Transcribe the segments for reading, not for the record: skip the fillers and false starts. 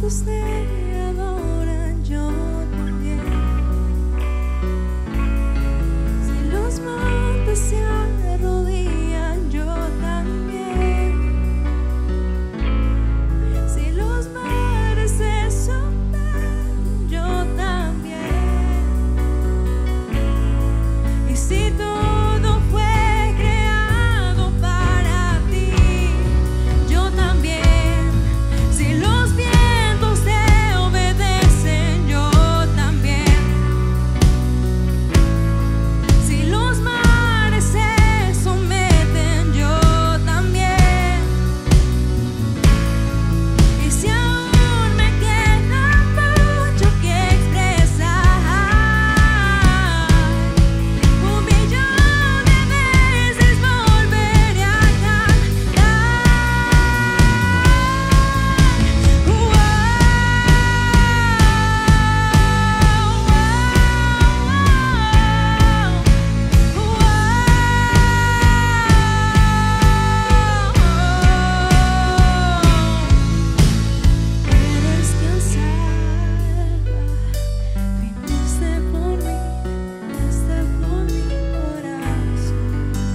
montes te adoran, yo también. Si los montes se arrodillan, yo también. Si los mares se sombrean, yo también. Y si todo fue creado para ti, yo también. Si los vientos te obedecen, yo también. Si los mares se someten, yo también. Y si aún me queda mucho que expresar, un millón de veces volveré a cantar. Eres quien salva, viniste por mí, este por mi corazón.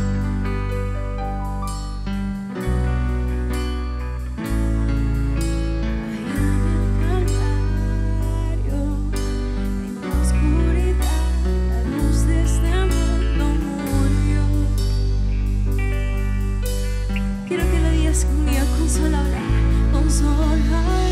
Allá en el Calvario, en la oscuridad, la luz de este mundo murió. Quiero que lo digas conmigo, consoladora, consoladora.